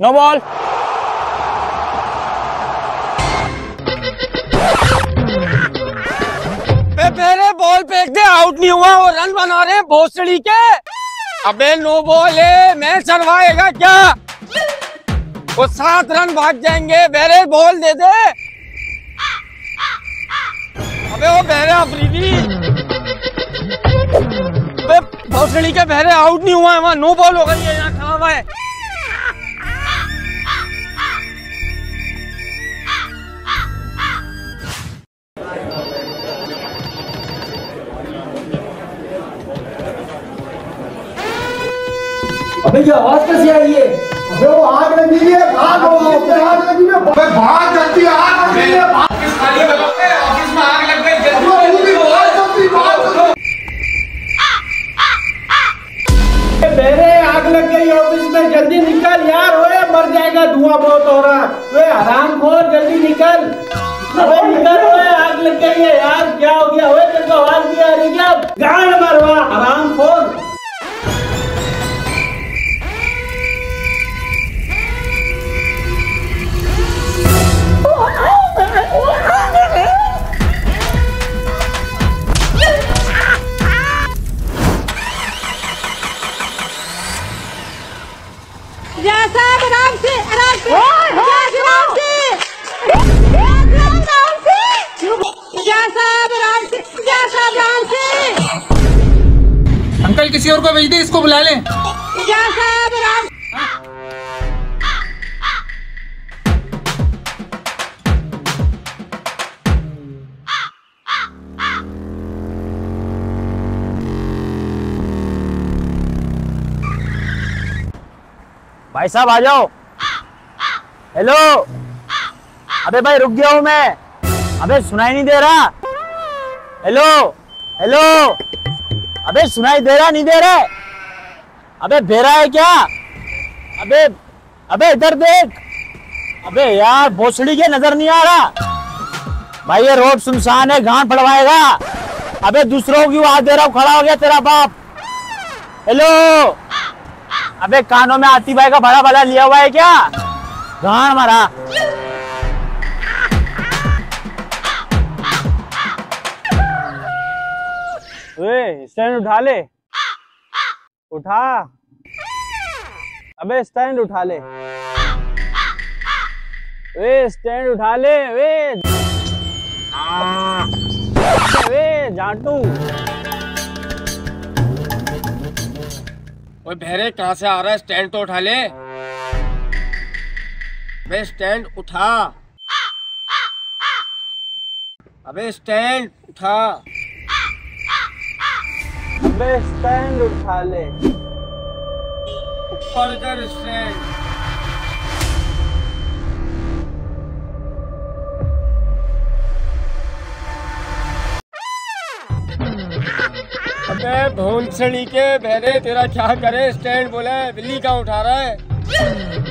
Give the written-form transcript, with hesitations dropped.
No ball. मेरे ball फेंक दे, out नहीं हुआ, वो रन बना रहे हैं भोसड़ी के। अबे नो बॉल है, मैच सरवाएगा क्या? वो 7 रन भाग जाएंगे। बेरे बॉल दे दे। अबे वो बहरे अफरीदी, अबे भोसड़ी के बहरे आउट नहीं हुआ है, वहाँ नो बॉल हो गई है, यहाँ खड़ा हुआ है। अबे ये आवाज कैसी आई है? अबे वो आग लगी है, भागो, आग लगी है, अबे भाग जल्दी, आग लगी है, ऑफिस खाली करो, ऑफिस में आग लग गई, जल्दी भाग। मेरे आग लग गई ऑफिस में, जल्दी निकल यार, ओए मर जाएगा, धुआं बहुत हो रहा है, ओए हरामखोर जल्दी निकल, अबे निकल, ओए आग लग गई है यार, क्या हो गया? ओए तेरे को आवाज नहीं आ रही क्या? गाड़ मरवा हरामखोर। आराम से, आराम से, आराम से। अंकल किसी और को भेज दे, इसको बुला लें। भाई साहब आ जाओ। हेलो, अबे भाई रुक गया हूँ मैं, अबे सुनाई नहीं दे रहा। हेलो हेलो, अबे सुनाई दे रहा नहीं दे रहा? अबे बेरा है क्या? अबे अबे इधर देख। अबे यार भोसड़ी के नजर नहीं आ रहा। भाई ये रोड सुनसान है, गांड पड़वाएगा। अबे दूसरों की आवाज दे रहा हूँ, खड़ा हो गया तेरा बाप। हेलो, अबे कानों में आती भाई का बड़ा बड़ा लिया हुआ है क्या? गांड मारा। स्टैंड उठा ले, उठा। अबे स्टैंड उठा ले, स्टैंड उठा ले, जाटू। ओए बहरे कहाँ से आ रहा है? स्टैंड तो उठा ले। अबे स्टैंड उठा, अबे स्टैंड उठा, अबे स्टैंड उठा ले, ऊपर कर स्टैंड। अबे भोसड़ी के बहरे तेरा क्या करे? स्टैंड बोला है, बिल्ली का उठा रहा है।